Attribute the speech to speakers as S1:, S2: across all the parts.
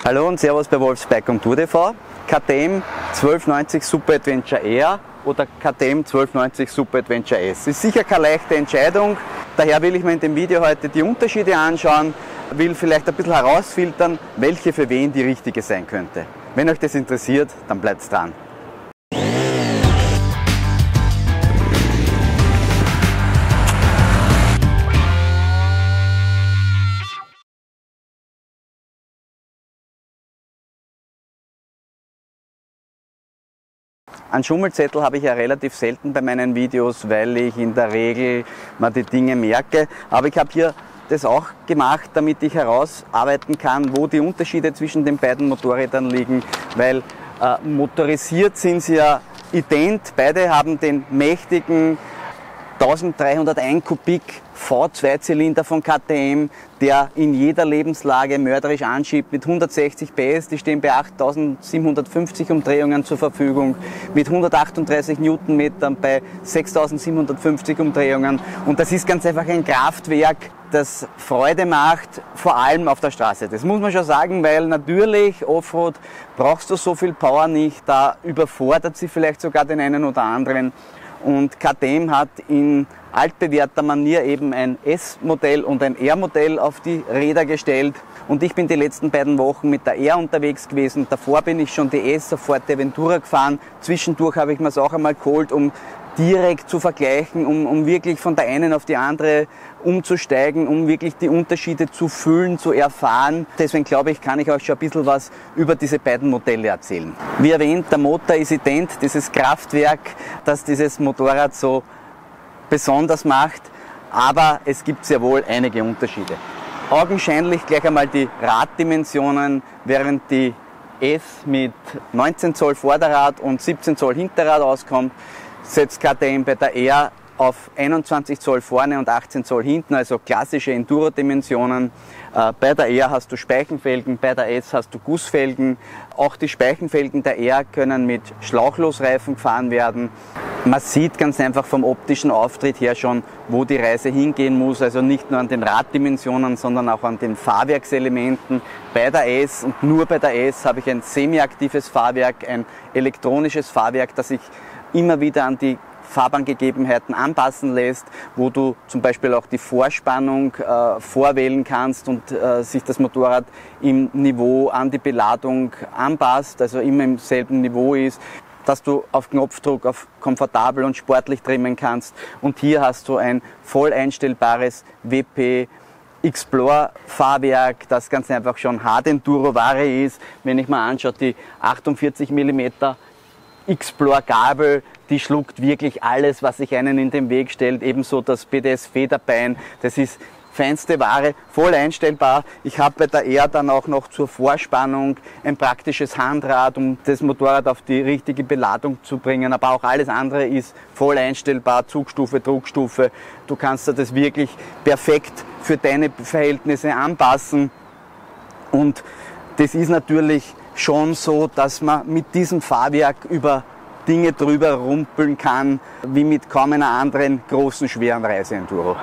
S1: Hallo und Servus bei Wolfs Bike und Tour TV. KTM 1290 Super Adventure R oder KTM 1290 Super Adventure S. Ist sicher keine leichte Entscheidung, daher will ich mir in dem Video heute die Unterschiede anschauen, will vielleicht ein bisschen herausfiltern, welche für wen die richtige sein könnte. Wenn euch das interessiert, dann bleibt dran. Einen Schummelzettel habe ich ja relativ selten bei meinen Videos, weil ich in der Regel mal die Dinge merke. Aber ich habe hier das auch gemacht, damit ich herausarbeiten kann, wo die Unterschiede zwischen den beiden Motorrädern liegen. Weil motorisiert sind sie ja ident. Beide haben den mächtigen 1301 Kubik V2-Zylinder von KTM, der in jeder Lebenslage mörderisch anschiebt mit 160 PS, die stehen bei 8750 Umdrehungen zur Verfügung, mit 138 Newtonmetern bei 6750 Umdrehungen. Und das ist ganz einfach ein Kraftwerk, das Freude macht, vor allem auf der Straße. Das muss man schon sagen, weil natürlich Offroad brauchst du so viel Power nicht, da überfordert sie vielleicht sogar den einen oder anderen. Und KTM hat in altbewährter Manier eben ein S-Modell und ein R-Modell auf die Räder gestellt. Und ich bin die letzten beiden Wochen mit der R unterwegs gewesen. Davor bin ich schon die S auf Fuerteventura gefahren. Zwischendurch habe ich mir es auch einmal geholt, um direkt zu vergleichen, um wirklich von der einen auf die andere umzusteigen, um wirklich die Unterschiede zu fühlen, zu erfahren. Deswegen glaube ich, kann ich euch schon ein bisschen was über diese beiden Modelle erzählen. Wie erwähnt, der Motor ist ident, dieses Kraftwerk, das dieses Motorrad so besonders macht, aber es gibt sehr wohl einige Unterschiede. Augenscheinlich gleich einmal die Raddimensionen, während die S mit 19 Zoll Vorderrad und 17 Zoll Hinterrad auskommt, setzt KTM bei der R auf 21 Zoll vorne und 18 Zoll hinten, also klassische Enduro-Dimensionen. Bei der R hast du Speichenfelgen, bei der S hast du Gussfelgen. Auch die Speichenfelgen der R können mit Schlauchlosreifen gefahren werden. Man sieht ganz einfach vom optischen Auftritt her schon, wo die Reise hingehen muss, also nicht nur an den Raddimensionen, sondern auch an den Fahrwerkselementen. Bei der S und nur bei der S habe ich ein semi-aktives Fahrwerk, ein elektronisches Fahrwerk, das ich immer wieder an die Fahrbahngegebenheiten anpassen lässt, wo du zum Beispiel auch die Vorspannung vorwählen kannst und sich das Motorrad im Niveau an die Beladung anpasst, also immer im selben Niveau ist, dass du auf Knopfdruck auf komfortabel und sportlich trimmen kannst. Und hier hast du ein voll einstellbares WP Explore Fahrwerk, das ganz einfach schon Hard Enduro Ware ist. Wenn ich mal anschaue, die 48 mm Explore Gabel, die schluckt wirklich alles, was sich einen in den Weg stellt. Ebenso das BDS Federbein, das ist feinste Ware, voll einstellbar. Ich habe bei der R dann auch noch zur Vorspannung ein praktisches Handrad, um das Motorrad auf die richtige Beladung zu bringen. Aber auch alles andere ist voll einstellbar, Zugstufe, Druckstufe. Du kannst dir das wirklich perfekt für deine Verhältnisse anpassen. Und das ist natürlich schon so, dass man mit diesem Fahrwerk über Dinge drüber rumpeln kann, wie mit kaum einer anderen großen, schweren Reiseenduro.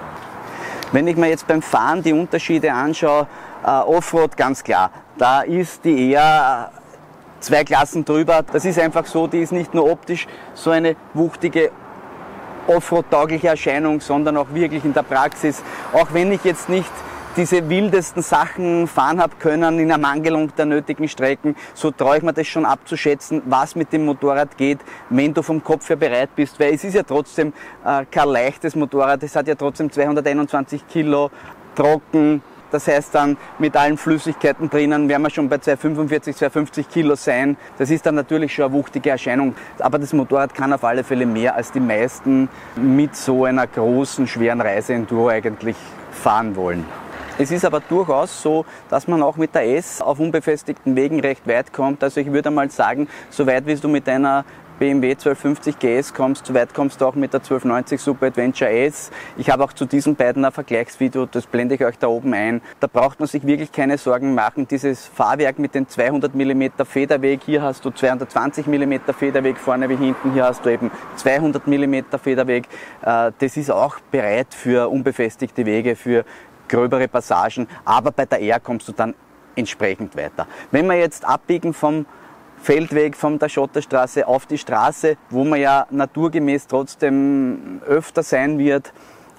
S1: Wenn ich mir jetzt beim Fahren die Unterschiede anschaue, Offroad ganz klar, da ist die eher zwei Klassen drüber. Das ist einfach so, die ist nicht nur optisch so eine wuchtige Offroad-taugliche Erscheinung, sondern auch wirklich in der Praxis. Auch wenn ich jetzt nicht diese wildesten Sachen fahren habe können in Ermangelung der nötigen Strecken, so traue ich mir das schon abzuschätzen, was mit dem Motorrad geht, wenn du vom Kopf her bereit bist, weil es ist ja trotzdem kein leichtes Motorrad, es hat ja trotzdem 221 Kilo trocken, das heißt dann mit allen Flüssigkeiten drinnen werden wir schon bei 245, 250 Kilo sein, das ist dann natürlich schon eine wuchtige Erscheinung, aber das Motorrad kann auf alle Fälle mehr als die meisten mit so einer großen, schweren Reise-Enduro eigentlich fahren wollen. Es ist aber durchaus so, dass man auch mit der S auf unbefestigten Wegen recht weit kommt. Also ich würde mal sagen, so weit wie du mit einer BMW 1250 GS kommst, so weit kommst du auch mit der 1290 Super Adventure S. Ich habe auch zu diesen beiden ein Vergleichsvideo, das blende ich euch da oben ein. Da braucht man sich wirklich keine Sorgen machen. Dieses Fahrwerk mit den 200 mm Federweg, hier hast du 220 mm Federweg vorne wie hinten, hier hast du eben 200 mm Federweg. Das ist auch bereit für unbefestigte Wege, für gröbere Passagen, aber bei der R kommst du dann entsprechend weiter. Wenn wir jetzt abbiegen vom Feldweg, von der Schotterstraße auf die Straße, wo man ja naturgemäß trotzdem öfter sein wird,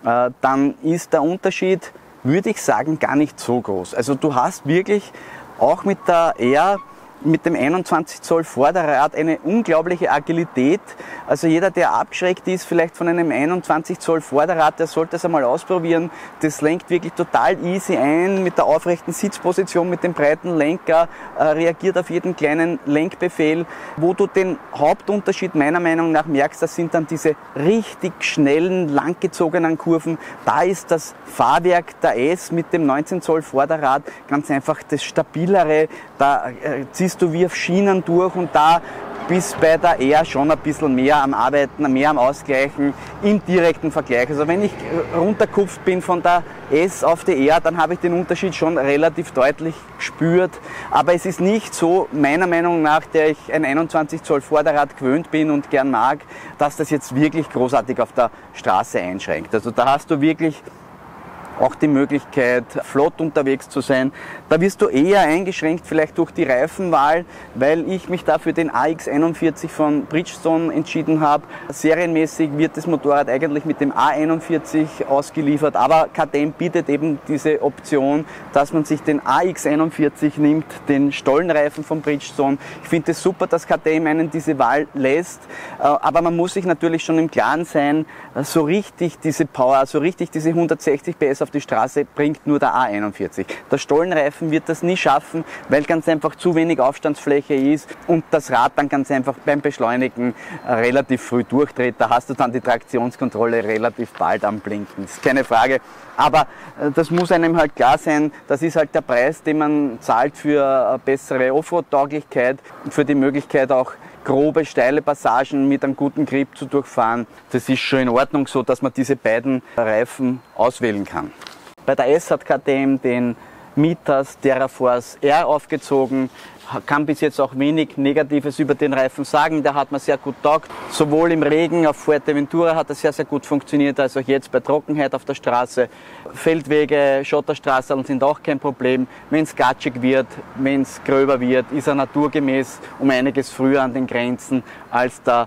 S1: dann ist der Unterschied, würde ich sagen, gar nicht so groß. Also du hast wirklich auch mit der R, mit dem 21 Zoll Vorderrad eine unglaubliche Agilität. Also jeder, der abgeschreckt ist vielleicht von einem 21 Zoll Vorderrad, der sollte es einmal ausprobieren. Das lenkt wirklich total easy ein mit der aufrechten Sitzposition, mit dem breiten Lenker, reagiert auf jeden kleinen Lenkbefehl. Wo du den Hauptunterschied meiner Meinung nach merkst, das sind dann diese richtig schnellen, langgezogenen Kurven. Da ist das Fahrwerk der S mit dem 19 Zoll Vorderrad ganz einfach das stabilere. Da ziehst du wie auf Schienen durch und da bist bei der R schon ein bisschen mehr am Arbeiten, mehr am Ausgleichen im direkten Vergleich. Also wenn ich runtergekupft bin von der S auf die R, dann habe ich den Unterschied schon relativ deutlich gespürt. Aber es ist nicht so, meiner Meinung nach, der ich ein 21 Zoll Vorderrad gewöhnt bin und gern mag, dass das jetzt wirklich großartig auf der Straße einschränkt. Also da hast du wirklich auch die Möglichkeit, flott unterwegs zu sein. Da wirst du eher eingeschränkt vielleicht durch die Reifenwahl, weil ich mich da für den AX41 von Bridgestone entschieden habe. Serienmäßig wird das Motorrad eigentlich mit dem A41 ausgeliefert, aber KTM bietet eben diese Option, dass man sich den AX41 nimmt, den Stollenreifen von Bridgestone. Ich finde es super, dass KTM einen diese Wahl lässt, aber man muss sich natürlich schon im Klaren sein, so richtig diese Power, so richtig diese 160 PS auf die Straße bringt nur der A41. Der Stollenreifen wird das nie schaffen, weil ganz einfach zu wenig Aufstandsfläche ist und das Rad dann ganz einfach beim Beschleunigen relativ früh durchdreht. Da hast du dann die Traktionskontrolle relativ bald am Blinken. Das ist keine Frage. Aber das muss einem halt klar sein, das ist halt der Preis, den man zahlt für eine bessere Offroad-Tauglichkeit und für die Möglichkeit auch grobe, steile Passagen mit einem guten Grip zu durchfahren. Das ist schon in Ordnung so, dass man diese beiden Reifen auswählen kann. Bei der S hat KTM den Mitas TerraForce R aufgezogen. Kann bis jetzt auch wenig Negatives über den Reifen sagen. Der hat mir sehr gut taugt. Sowohl im Regen auf Fuerteventura hat er sehr, sehr gut funktioniert, als auch jetzt bei Trockenheit auf der Straße. Feldwege, Schotterstraßen sind auch kein Problem. Wenn es gatschig wird, wenn es gröber wird, ist er naturgemäß um einiges früher an den Grenzen als der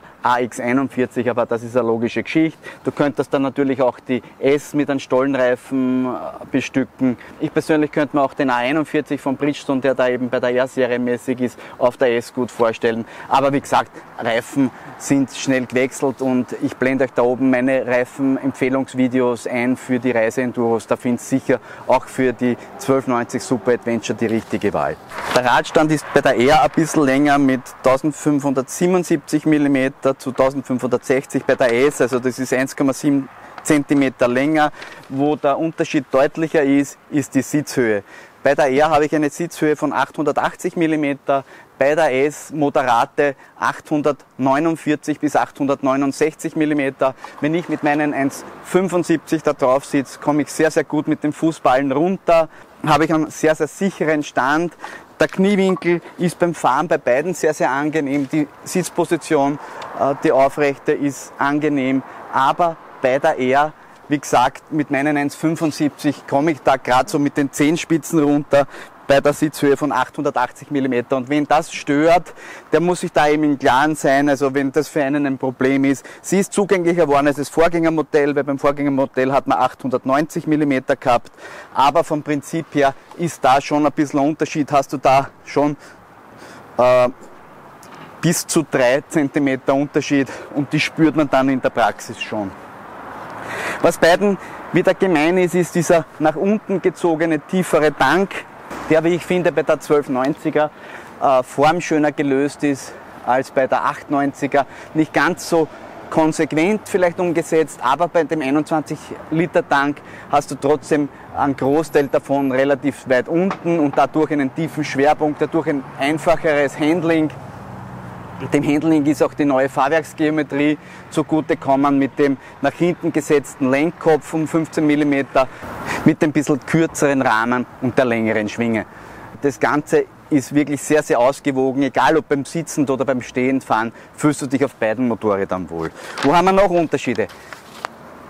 S1: AX41, aber das ist eine logische Geschichte. Du könntest dann natürlich auch die S mit einem Stollenreifen bestücken. Ich persönlich könnte mir auch den A41 von Bridgestone, der da eben bei der R-Serie mäßig ist, auf der S gut vorstellen. Aber wie gesagt, Reifen sind schnell gewechselt und ich blende euch da oben meine Reifenempfehlungsvideos ein für die Reiseenduros. Da findest du sicher auch für die 1290 Super Adventure die richtige Wahl. Der Radstand ist bei der R ein bisschen länger mit 1577 mm zu 1560 bei der S, also das ist 1,7 cm länger. Wo der Unterschied deutlicher ist, ist die Sitzhöhe. Bei der R habe ich eine Sitzhöhe von 880 mm, bei der S moderate 849 bis 869 mm. Wenn ich mit meinen 1,75 da drauf sitze, komme ich sehr, sehr gut mit den Fußballen runter, habe ich einen sehr, sehr sicheren Stand. Der Kniewinkel ist beim Fahren bei beiden sehr, sehr angenehm. Die Sitzposition, die aufrechte, ist angenehm. Aber bei der R, wie gesagt, mit meinen 1,75 komme ich da gerade so mit den Zehenspitzen runter bei der Sitzhöhe von 880 mm. Und wenn das stört, der muss sich da eben im Klaren sein, also wenn das für einen ein Problem ist. Sie ist zugänglicher geworden als das Vorgängermodell, weil beim Vorgängermodell hat man 890 mm gehabt. Aber vom Prinzip her ist da schon ein bisschen ein Unterschied. Hast du da schon bis zu 3 cm Unterschied und die spürt man dann in der Praxis schon. Was beiden wieder gemein ist, ist dieser nach unten gezogene tiefere Tank, der, wie ich finde, bei der 1290er formschöner gelöst ist als bei der 890er. Nicht ganz so konsequent vielleicht umgesetzt, aber bei dem 21 Liter Tank hast du trotzdem einen Großteil davon relativ weit unten und dadurch einen tiefen Schwerpunkt, dadurch ein einfacheres Handling. Dem Handling ist auch die neue Fahrwerksgeometrie zugutekommen mit dem nach hinten gesetzten Lenkkopf um 15 mm, mit dem bisschen kürzeren Rahmen und der längeren Schwinge. Das Ganze ist wirklich sehr, sehr ausgewogen, egal ob beim Sitzen oder beim Stehenfahren, fühlst du dich auf beiden Motorrädern wohl. Wo haben wir noch Unterschiede?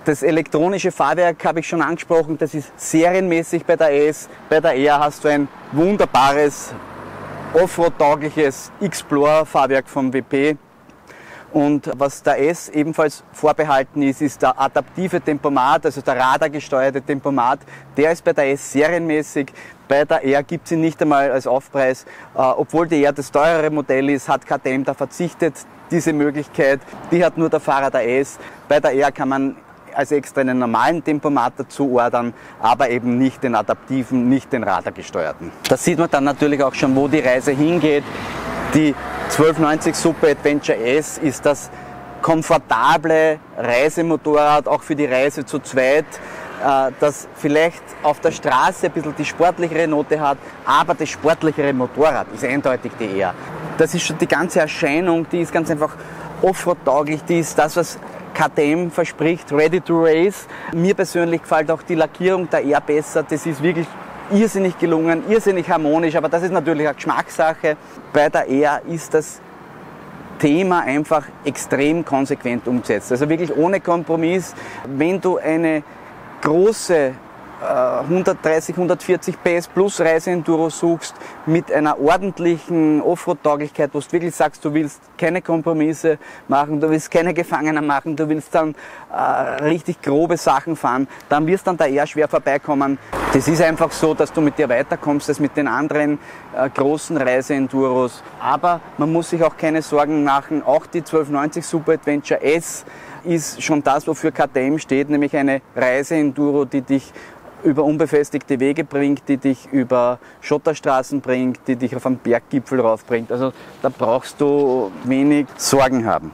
S1: Das elektronische Fahrwerk habe ich schon angesprochen, das ist serienmäßig bei der S. Bei der R hast du ein wunderbares, offroad-taugliches Explorer-Fahrwerk vom WP. Und was der S ebenfalls vorbehalten ist, ist der adaptive Tempomat, also der radargesteuerte Tempomat. Der ist bei der S serienmäßig. Bei der R gibt es ihn nicht einmal als Aufpreis. Obwohl die R das teurere Modell ist, hat KTM da verzichtet. Diese Möglichkeit, die hat nur der Fahrer der S. Bei der R kann man als extra einen normalen Tempomat dazu ordern, aber eben nicht den adaptiven, nicht den radargesteuerten. Da sieht man dann natürlich auch schon, wo die Reise hingeht. Die 1290 Super Adventure S ist das komfortable Reisemotorrad, auch für die Reise zu zweit, das vielleicht auf der Straße ein bisschen die sportlichere Note hat, aber das sportlichere Motorrad ist eindeutig die R. Das ist schon die ganze Erscheinung, die ist ganz einfach Offroad-tauglich, die ist das, was KTM verspricht, ready to race. Mir persönlich gefällt auch die Lackierung der R besser, das ist wirklich irrsinnig gelungen, irrsinnig harmonisch, aber das ist natürlich eine Geschmackssache. Bei der R ist das Thema einfach extrem konsequent umgesetzt, also wirklich ohne Kompromiss. Wenn du eine große 130, 140 PS plus Reiseenduro suchst, mit einer ordentlichen Offroad-Tauglichkeit, wo du wirklich sagst, du willst keine Kompromisse machen, du willst keine Gefangenen machen, du willst dann richtig grobe Sachen fahren, dann wirst du an der R schwer vorbeikommen. Das ist einfach so, dass du mit dir weiterkommst als mit den anderen großen Reiseenduros. Aber man muss sich auch keine Sorgen machen, auch die 1290 Super Adventure S ist schon das, wofür KTM steht, nämlich eine Reiseenduro, die dich über unbefestigte Wege bringt, die dich über Schotterstraßen bringt, die dich auf einen Berggipfel raufbringt. Also da brauchst du wenig Sorgen haben.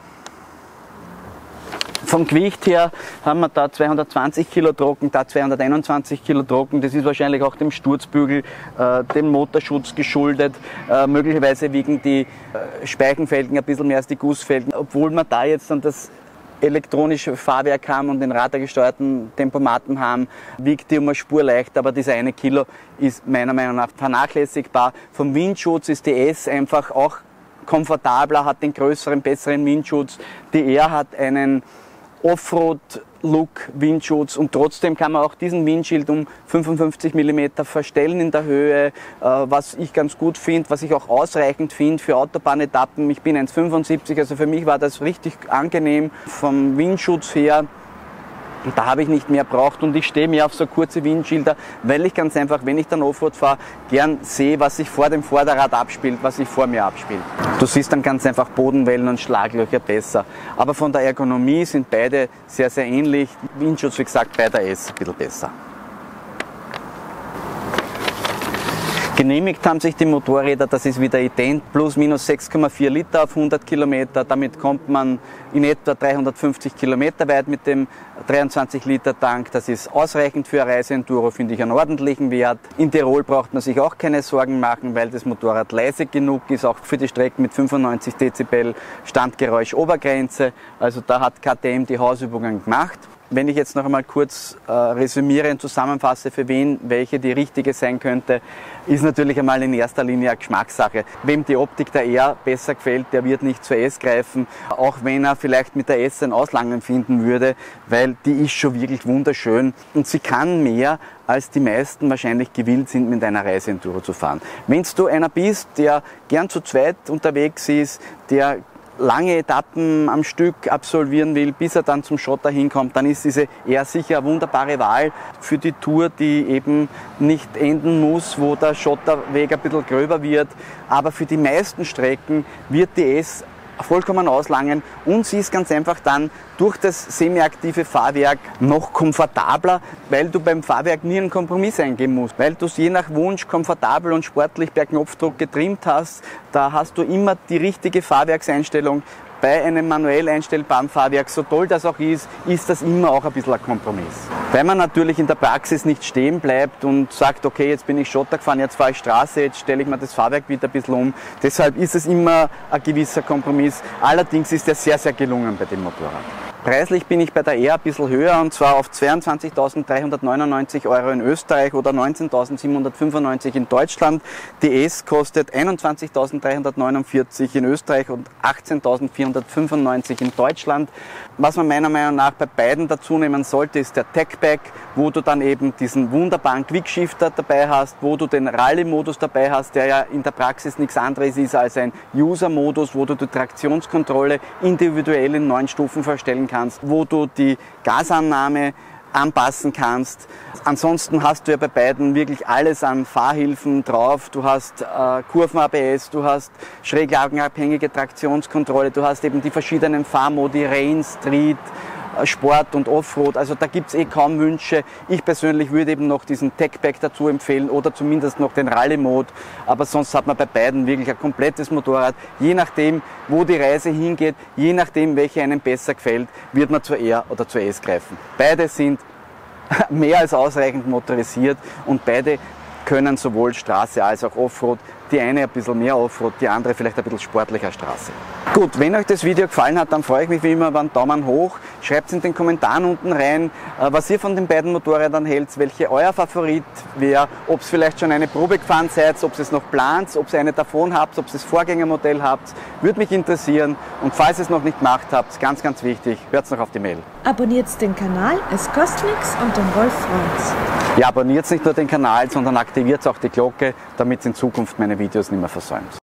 S1: Vom Gewicht her haben wir da 220 Kilo Trocken, da 221 Kilo Trocken. Das ist wahrscheinlich auch dem Sturzbügel, dem Motorschutz geschuldet. Möglicherweise wiegen die Speichenfelgen ein bisschen mehr als die Gussfelgen. Obwohl wir da jetzt dann das elektronische Fahrwerk haben und den radargesteuerten Tempomaten haben, wiegt die um eine Spur leichter, aber dieser 1 Kilo ist meiner Meinung nach vernachlässigbar. Vom Windschutz ist die S einfach auch komfortabler, hat den größeren, besseren Windschutz. Die R hat einen Offroad-Look-Windschutz und trotzdem kann man auch diesen Windschild um 55 mm verstellen in der Höhe, was ich ganz gut finde, was ich auch ausreichend finde für Autobahnetappen. Ich bin 1,75, also für mich war das richtig angenehm vom Windschutz her. Da habe ich nicht mehr braucht und ich stehe mehr auf so kurze Windschilder, weil ich ganz einfach, wenn ich dann Offroad fahre, gern sehe, was sich vor dem Vorderrad abspielt, was sich vor mir abspielt. Du siehst dann ganz einfach Bodenwellen und Schlaglöcher besser. Aber von der Ergonomie sind beide sehr, sehr ähnlich. Windschutz, wie gesagt, bei der S ein bisschen besser. Genehmigt haben sich die Motorräder, das ist wieder ident, plus minus 6,4 Liter auf 100 Kilometer. Damit kommt man in etwa 350 Kilometer weit mit dem 23 Liter Tank. Das ist ausreichend für eine Reiseenduro, finde ich einen ordentlichen Wert. In Tirol braucht man sich auch keine Sorgen machen, weil das Motorrad leise genug ist, auch für die Strecken mit 95 Dezibel Standgeräusch-Obergrenze. Also da hat KTM die Hausübungen gemacht. Wenn ich jetzt noch einmal kurz resümiere und zusammenfasse, für wen welche die richtige sein könnte, ist natürlich einmal in erster Linie eine Geschmackssache. Wem die Optik der R besser gefällt, der wird nicht zur S greifen, auch wenn er vielleicht mit der S ein Auslangen finden würde, weil die ist schon wirklich wunderschön und sie kann mehr, als die meisten wahrscheinlich gewillt sind, mit einer Reiseenduro zu fahren. Wenn du einer bist, der gern zu zweit unterwegs ist, der lange Etappen am Stück absolvieren will, bis er dann zum Schotter hinkommt, dann ist diese eher sicher eine wunderbare Wahl für die Tour, die eben nicht enden muss, wo der Schotterweg ein bisschen gröber wird. Aber für die meisten Strecken wird die S vollkommen auslangen und sie ist ganz einfach dann durch das semiaktive Fahrwerk noch komfortabler, weil du beim Fahrwerk nie einen Kompromiss eingehen musst, weil du es je nach Wunsch komfortabel und sportlich per Knopfdruck getrimmt hast. Da hast du immer die richtige Fahrwerkseinstellung. Bei einem manuell einstellbaren Fahrwerk, so toll das auch ist das immer auch ein bisschen ein Kompromiss. Weil man natürlich in der Praxis nicht stehen bleibt und sagt, okay, jetzt bin ich Schotter gefahren, jetzt fahre ich Straße, jetzt stelle ich mir das Fahrwerk wieder ein bisschen um. Deshalb ist es immer ein gewisser Kompromiss. Allerdings ist er sehr, sehr gelungen bei dem Motorrad. Preislich bin ich bei der R ein bisschen höher, und zwar auf 22.399 € in Österreich oder 19.795 in Deutschland. Die S kostet 21.349 in Österreich und 18.495 in Deutschland. Was man meiner Meinung nach bei beiden dazu nehmen sollte, ist der Tech-Pack, wo du dann eben diesen wunderbaren Quick-Shifter dabei hast, wo du den Rallye-Modus dabei hast, der ja in der Praxis nichts anderes ist als ein User-Modus, wo du die Traktionskontrolle individuell in 9 Stufen verstellen kannst, wo du die Gasannahme anpassen kannst. Ansonsten hast du ja bei beiden wirklich alles an Fahrhilfen drauf. Du hast Kurven-ABS, du hast schräglagenabhängige Traktionskontrolle, du hast eben die verschiedenen Fahrmodi, Rain, Street, Sport und Offroad. Also da gibt es kaum Wünsche. Ich persönlich würde eben noch diesen Tech-Pack dazu empfehlen oder zumindest noch den Rallye-Mode. Aber sonst hat man bei beiden wirklich ein komplettes Motorrad. Je nachdem, wo die Reise hingeht, je nachdem, welche einem besser gefällt, wird man zur R oder zur S greifen. Beide sind mehr als ausreichend motorisiert und beide können sowohl Straße als auch Offroad. Die eine ein bisschen mehr Offroad, die andere vielleicht ein bisschen sportlicher Straße. Gut, wenn euch das Video gefallen hat, dann freue ich mich wie immer über einen Daumen hoch. Schreibt es in den Kommentaren unten rein, was ihr von den beiden Motorrädern hält, welche euer Favorit wäre, ob es vielleicht schon eine Probe gefahren seid, ob ihr es noch plant, ob ihr eine davon habt, ob ihr das Vorgängermodell habt. Würde mich interessieren. Und falls ihr es noch nicht gemacht habt, ganz, ganz wichtig, hört noch auf die Mail.
S2: Abonniert den Kanal, es kostet nichts und den Wolf freut's.
S1: Ja, abonniert nicht nur den Kanal, sondern aktiviert auch die Glocke, damit ihr in Zukunft meine Videos nicht mehr versäumt.